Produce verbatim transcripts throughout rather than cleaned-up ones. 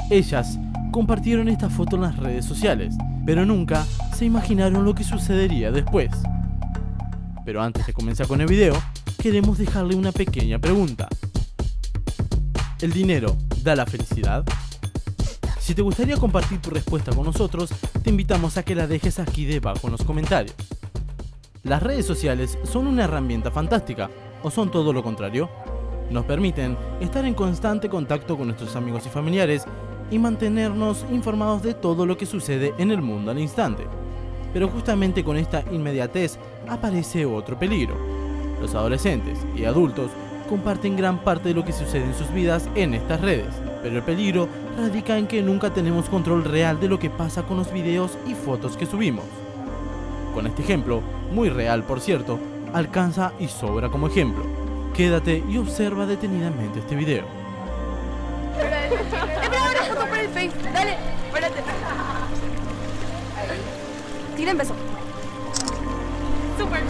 Ellas compartieron esta foto en las redes sociales, pero nunca se imaginaron lo que sucedería después. Pero antes de comenzar con el video, queremos dejarle una pequeña pregunta. ¿El dinero da la felicidad? Si te gustaría compartir tu respuesta con nosotros, te invitamos a que la dejes aquí debajo en los comentarios. ¿Las redes sociales son una herramienta fantástica o son todo lo contrario? Nos permiten estar en constante contacto con nuestros amigos y familiares y mantenernos informados de todo lo que sucede en el mundo al instante. Pero justamente con esta inmediatez aparece otro peligro. Los adolescentes y adultos comparten gran parte de lo que sucede en sus vidas en estas redes, pero el peligro radica en que nunca tenemos control real de lo que pasa con los videos y fotos que subimos. Con este ejemplo, muy real por cierto, alcanza y sobra como ejemplo. Quédate y observa detenidamente este video. Espera, ahora foto para el Face. Dale, espérate. Tira en beso. Super.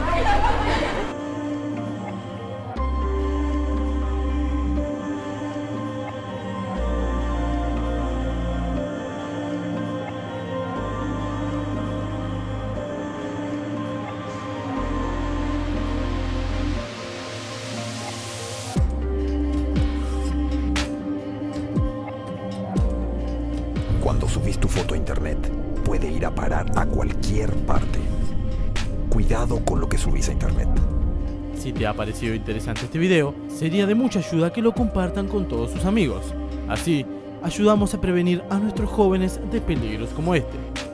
Cuando subís tu foto a internet, puede ir a parar a cualquier parte. Cuidado con lo que subís a internet. Si te ha parecido interesante este video, sería de mucha ayuda que lo compartan con todos sus amigos. Así, ayudamos a prevenir a nuestros jóvenes de peligros como este.